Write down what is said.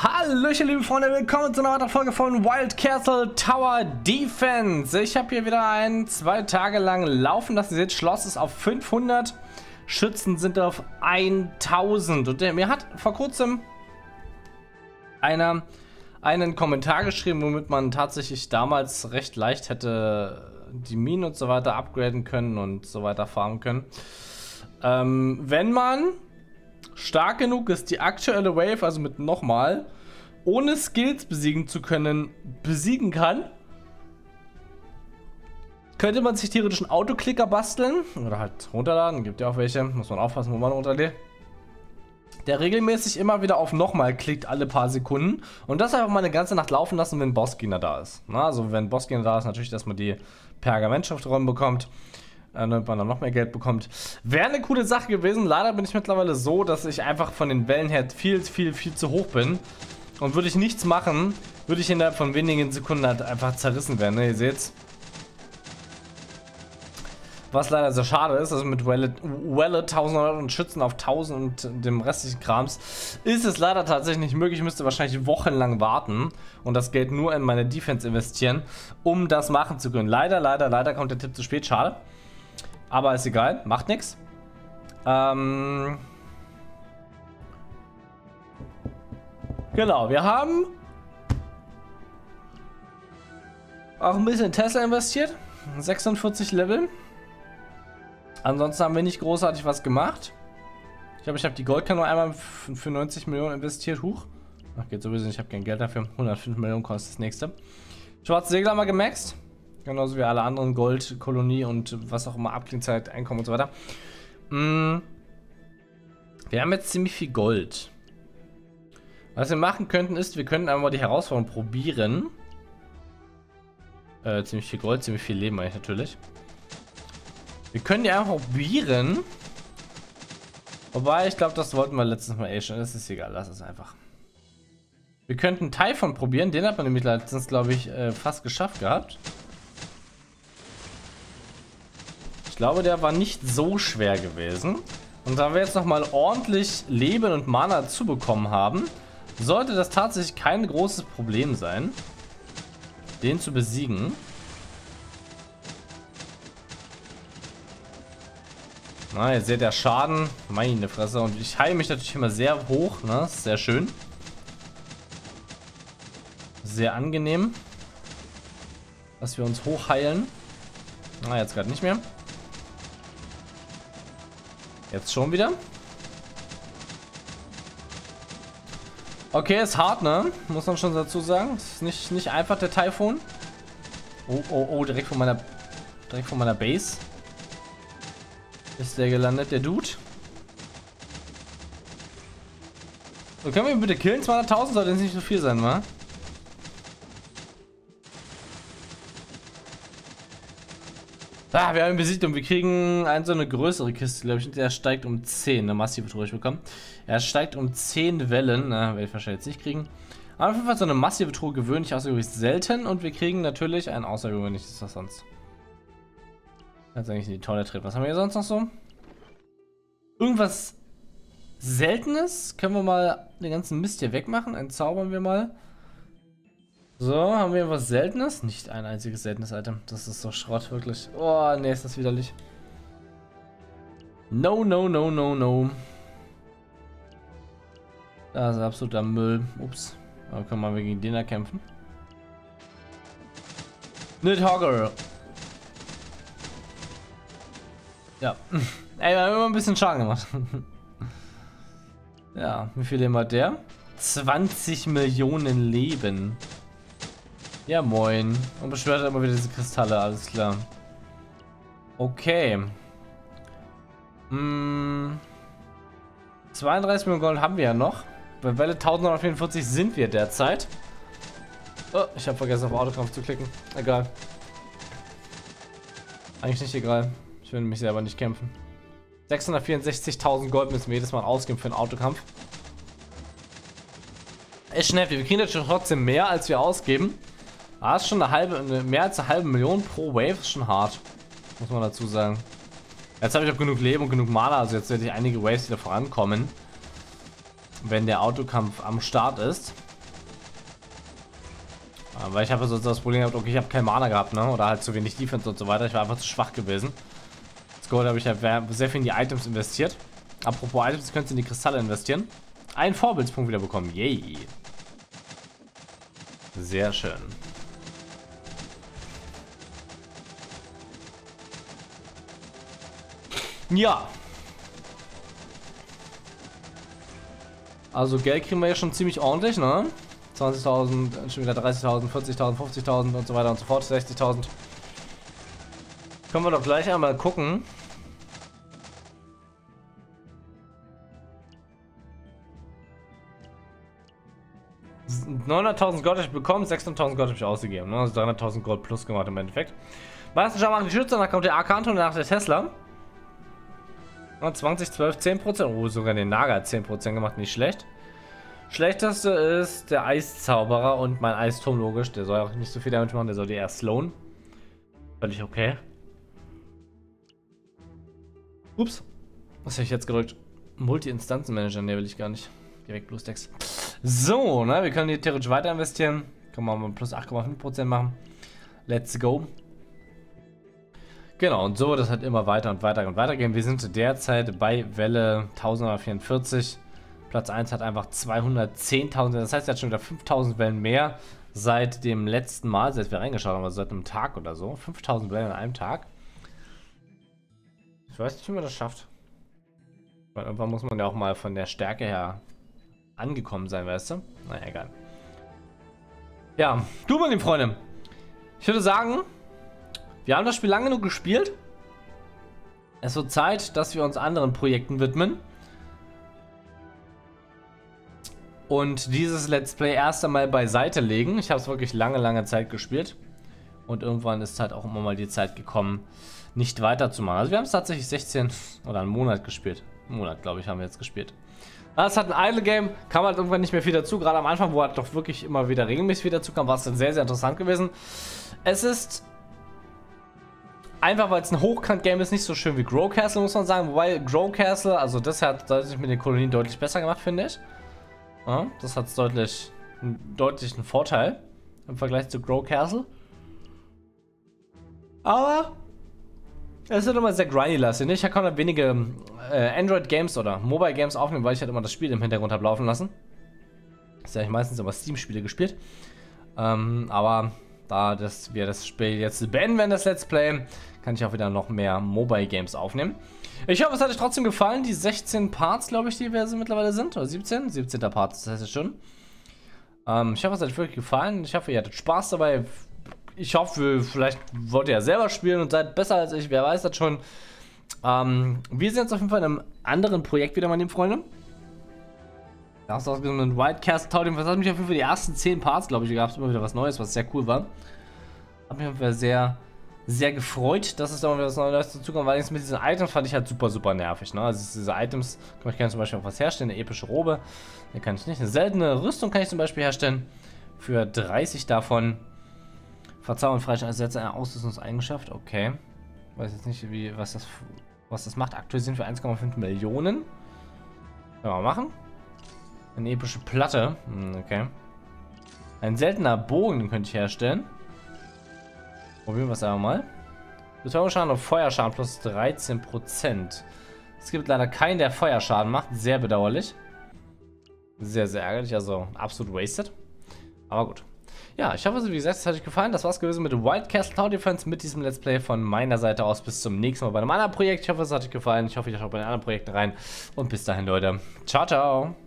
Hallöchen liebe Freunde, willkommen zu einer weiteren Folge von Wild Castle Tower Defense. Ich habe hier wieder 2 Tage lang laufen lassen. Ihr seht, Schloss ist auf 500, Schützen sind auf 1000. Und mir hat vor kurzem einer einen Kommentar geschrieben, womit man tatsächlich damals recht leicht hätte die Minen und so weiter upgraden können und so weiter farmen können. Wenn man stark genug ist, die aktuelle Wave, also mit nochmal, ohne Skills besiegen zu können, besiegen kann, könnte man sich theoretisch einen Autoklicker basteln oder halt runterladen. Gibt ja auch welche, muss man aufpassen, wo man runterlädt, der regelmäßig immer wieder auf nochmal klickt, alle paar Sekunden, und das einfach mal eine ganze Nacht laufen lassen, wenn Bossgegner da ist. Na, also wenn Bossgegner da ist, natürlich, dass man die Pergamentschriftrollen bekommt, damit man dann noch mehr Geld bekommt. Wäre eine coole Sache gewesen. Leider bin ich mittlerweile so, dass ich einfach von den Wellen her viel zu hoch bin. Und würde ich nichts machen, würde ich innerhalb von wenigen Sekunden halt einfach zerrissen werden. Ne? Ihr seht's. Was leider sehr schade ist, also mit Welle 1100 und Schützen auf 1000 und dem restlichen Krams, ist es leider tatsächlich nicht möglich. Ich müsste wahrscheinlich wochenlang warten und das Geld nur in meine Defense investieren, um das machen zu können. Leider kommt der Tipp zu spät. Schade. Aber ist egal, macht nichts. Genau, wir haben auch ein bisschen in Tesla investiert. 46 Level. Ansonsten haben wir nicht großartig was gemacht. Ich glaube, ich habe die Goldkanone einmal für 90 Millionen investiert. Huch. Ach, geht sowieso nicht, ich habe kein Geld dafür. 105 Millionen kostet das nächste. Schwarze Segel haben wir gemaxt. Genauso wie alle anderen Gold, Kolonie und was auch immer, Abklingzeit, Einkommen und so weiter. Wir haben jetzt ziemlich viel Gold. Was wir machen könnten ist, wir könnten einmal die Herausforderung probieren. Ziemlich viel Gold, ziemlich viel Leben eigentlich natürlich. Wir können die einfach probieren. Wobei, ich glaube, das wollten wir letztens mal schon. Das ist egal, lass es einfach. Wir könnten Typhon probieren, den hat man nämlich letztens, glaube ich, fast geschafft gehabt. Ich glaube, der war nicht so schwer gewesen. Und da wir jetzt nochmal ordentlich Leben und Mana dazu bekommen haben, sollte das tatsächlich kein großes Problem sein, den zu besiegen. Na, ihr seht der Schaden, meine Fresse. Und ich heile mich natürlich immer sehr hoch, ne? Sehr schön. Sehr angenehm, dass wir uns hochheilen. Na, jetzt gerade nicht mehr. Jetzt schon wieder. Okay, ist hart, ne? Muss man schon dazu sagen. Ist nicht einfach, der Typhon. Oh, direkt von meiner Base ist der gelandet, der Dude. So, können wir ihn bitte killen? 200.000 sollte nicht so viel sein, wa? Ah, wir haben ihn besiegt und wir kriegen so eine größere Kiste, glaube ich. Der steigt um 10. Eine massive Truhe bekommen. Er steigt um 10 Wellen. Na, werde ich wahrscheinlich jetzt nicht kriegen. Aber auf jeden Fall so eine massive Truhe gewöhnlich, außergewöhnlich selten. Und wir kriegen natürlich ein außergewöhnliches, was sonst. Jetzt eigentlich in die Tolle treten. Was haben wir hier sonst noch so? Irgendwas Seltenes? Können wir mal den ganzen Mist hier wegmachen? Entzaubern wir mal. So, haben wir was Seltenes? Nicht ein einziges seltenes Item. Das ist so Schrott, wirklich. Oh, nee, ist das widerlich. No. Das ist absoluter Müll. Ups. Aber können wir gegen den da kämpfen? Nidhogger. Ja. Ey, wir haben immer ein bisschen Schaden gemacht. Ja, wie viel Leben hat der? 20 Millionen Leben. Ja, moin. Und beschwört immer wieder diese Kristalle, alles klar. Okay. 32 Millionen Gold haben wir ja noch. Bei Welle 1944 sind wir derzeit. Oh, ich habe vergessen, auf Autokampf zu klicken. Egal. Eigentlich nicht egal. Ich will mich selber nicht kämpfen. 664.000 Gold müssen wir jedes Mal ausgeben für einen Autokampf. Ist schnell. Wir kriegen natürlich trotzdem mehr, als wir ausgeben. Ah, ist schon mehr als eine halbe Million pro Wave, ist schon hart. Muss man dazu sagen. Jetzt habe ich auch genug Leben und genug Mana, also jetzt werde ich einige Waves wieder vorankommen. Wenn der Autokampf am Start ist. Weil ich habe so das Problem gehabt, okay, ich habe kein Mana gehabt, ne? Oder halt zu wenig Defense und so weiter. Ich war einfach zu schwach gewesen. Das Gold habe ich ja sehr viel in die Items investiert. Apropos Items, könnt ihr in die Kristalle investieren. Einen Vorbildspunkt wieder bekommen. Yay. Sehr schön. Ja. Also Geld kriegen wir ja schon ziemlich ordentlich, ne? 20.000, schon wieder 30.000, 40.000, 50.000 und so weiter und so fort, 60.000. Können wir doch gleich einmal gucken. $900.000 Gold habe ich bekommen, 600.000 Gold habe ich ausgegeben, ne? Also 300.000 Gold plus gemacht im Endeffekt. Meistens schon machen die Schütze, dann kommt der Arkanto und danach der Tesla. 20, 12, 10%. Oh, sogar den Naga hat 10% gemacht, nicht schlecht. Schlechteste ist der Eiszauberer und mein Eisturm, logisch. Der soll auch nicht so viel damit machen, der soll die erst slowen. Völlig okay. Ups. Was habe ich jetzt gedrückt? Multi-Instanzen-Manager, ne, will ich gar nicht. Direkt plus Dex. So, ne, wir können hier theoretisch weiter investieren. Können wir mal plus 8,5% machen. Let's go. Genau, und so wird es halt immer weiter und weiter und weiter gehen. Wir sind derzeit bei Welle 1944. Platz 1 hat einfach 210.000. Das heißt, er hat schon wieder 5.000 Wellen mehr seit dem letzten Mal, seit wir reingeschaut haben, also seit einem Tag oder so. 5.000 Wellen an einem Tag. Ich weiß nicht, wie man das schafft. Weil irgendwann muss man ja auch mal von der Stärke her angekommen sein, weißt du? Naja, egal. Ja, gut, meine lieben Freunde. Ich würde sagen, wir haben das Spiel lange genug gespielt. Es wird Zeit, dass wir uns anderen Projekten widmen. Und dieses Let's Play erst einmal beiseite legen. Ich habe es wirklich lange Zeit gespielt. Und irgendwann ist halt auch immer mal die Zeit gekommen, nicht weiterzumachen. Also wir haben es tatsächlich 16 oder einen Monat gespielt. Einen Monat, glaube ich, haben wir jetzt gespielt. Das hat ein Idle-Game, kam halt irgendwann nicht mehr viel dazu. Gerade am Anfang, wo halt doch wirklich immer wieder regelmäßig wieder dazu kam, war es dann sehr interessant gewesen. Es ist einfach, weil es ein Hochkant-Game ist, nicht so schön wie Grow Castle, muss man sagen. Wobei Grow Castle, also das hat sich mit den Kolonien deutlich besser gemacht, finde ich. Ja, das hat einen deutlichen Vorteil im Vergleich zu Grow Castle. Aber es wird immer sehr grindy-lastig. Ich kann halt wenige Android-Games oder Mobile-Games aufnehmen, weil ich halt immer das Spiel im Hintergrund habe laufen lassen. Das habe ich meistens immer Steam-Spiele gespielt. Aber da wir das Spiel jetzt beenden werden, das Let's Play, kann ich auch wieder noch mehr Mobile-Games aufnehmen. Ich hoffe, es hat euch trotzdem gefallen. Die 16 Parts, glaube ich, die wir mittlerweile sind. Oder 17? 17. Parts, das heißt es schon. Ich hoffe, es hat euch wirklich gefallen. Ich hoffe, ihr hattet Spaß dabei. Ich hoffe, vielleicht wollt ihr ja selber spielen und seid besser als ich. Wer weiß das schon. Wir sehen uns auf jeden Fall in einem anderen Projekt wieder, meine lieben Freunde. Da hast du ausgesehen, ein Wild Castle Tower. Das hat mich auf jeden Fall die ersten 10 Parts, glaube ich, gab es immer wieder was Neues, was sehr cool war. Hat mich auf jeden Fall sehr gefreut, dass es da mal wieder was Neues dazu kommt, weil mit diesen Items fand ich halt super nervig. Ne? Also diese Items, ich kann zum Beispiel auch was herstellen, eine epische Robe, die kann ich nicht. Eine seltene Rüstung kann ich zum Beispiel herstellen, für 30 davon. Verzauberung und Freistellung ersetzt eine Ausrüstungseigenschaft, okay. Weiß jetzt nicht, was das macht. Aktualisieren für 1,5 Millionen. Können wir machen. Eine epische Platte, okay. Ein seltener Bogen, den könnte ich herstellen. Probieren wir es einfach mal. Betäubungsschaden und Feuerschaden plus 13%. Es gibt leider keinen, der Feuerschaden macht. Sehr bedauerlich. Sehr ärgerlich. Also absolut wasted. Aber gut. Ja, ich hoffe, wie gesagt, es hat euch gefallen. Das war's gewesen mit Wild Castle Tower Defense mit diesem Let's Play von meiner Seite aus. Bis zum nächsten Mal bei einem anderen Projekt. Ich hoffe, es hat euch gefallen. Ich hoffe, ihr schaut bei den anderen Projekten rein. Und bis dahin, Leute. Ciao, ciao.